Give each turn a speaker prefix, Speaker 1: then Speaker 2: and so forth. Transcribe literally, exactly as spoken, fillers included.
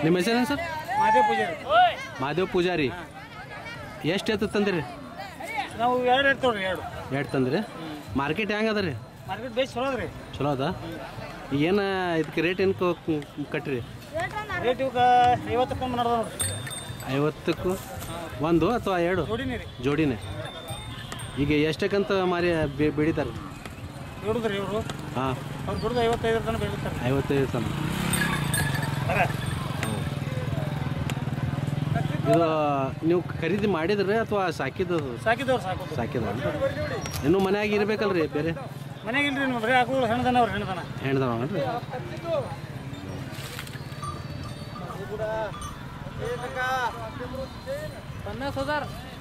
Speaker 1: ನಿಮ್ಮ ಹೆಸರೇನು ಸರ್?
Speaker 2: ಮಾದೇವ್ ಪೂಜಾರಿ.
Speaker 1: ಮಾದೇವ್ ಪೂಜಾರಿ. ಎಷ್ಟು ಎತ್ತು ತಂದಿರಿ?
Speaker 2: ನಾವು ಎರಡು ಇರ್ತವ್ರಿ. ಎರಡು
Speaker 1: ಎರಡು ತಂದ್ರಿ. ಮಾರ್ಕೆಟ್ ಹೆಂಗೆ ಅದ ರೀ?
Speaker 2: ಮಾರ್ಕೆಟ್ ಬೇಸ್ ಚಲೋ ಅದ್ರಿ.
Speaker 1: ಚಲೋ ಅದ. ಏನು ಇದಕ್ಕೆ ರೇಟ್ ಏನು ಕಟ್ರಿ?
Speaker 2: ರೇಟ್ ಇವಾಗ ಐವತ್ತು ಕಮ್ಮಿ ನಡೆದ ನೋಡ್ರಿ.
Speaker 1: ಐವತ್ತಕ್ಕೂ ಒಂದು ಅಥವಾ ಎರಡು?
Speaker 2: ಜೋಡಿನೇ ರೀ.
Speaker 1: ಜೋಡಿನೇ. ಈಗ ಎಷ್ಟಕ್ಕಂತ ಮಾರಿ ಬೆಳಿತಾರೆ?
Speaker 2: ನೋಡಿದ್ರಿ ಇವರು.
Speaker 1: ಹಾಂ,
Speaker 2: ಅವ್ರು ದುಡ್ದು ಐವತ್ತೈದು ತನಕ ಬೆಳಿತಾರೆ.
Speaker 1: ಐವತ್ತೈದು ತನಕ. ಇದು ನೀವು ಖರೀದಿ ಮಾಡಿದ್ರಿ ಅಥವಾ ಸಾಕಿದ್ದು?
Speaker 2: ಸಾಕಿದವ್ರು ಸಾಕು.
Speaker 1: ಸಾಕಿದ. ಇನ್ನೂ ಮನ್ಯಾಗ ಇರ್ಬೇಕಲ್ರಿ ಬೇರೆ?
Speaker 2: ಮನೆಗೆ ಇಲ್ರಿ ನೋಡ್ರಿ. ಹಾಕೋದು ಹೆಣ್ದನ ಅವ್ರು. ಹೆಣ್ದನ
Speaker 1: ಹೆಣ್ದವ
Speaker 2: पन्नास हजार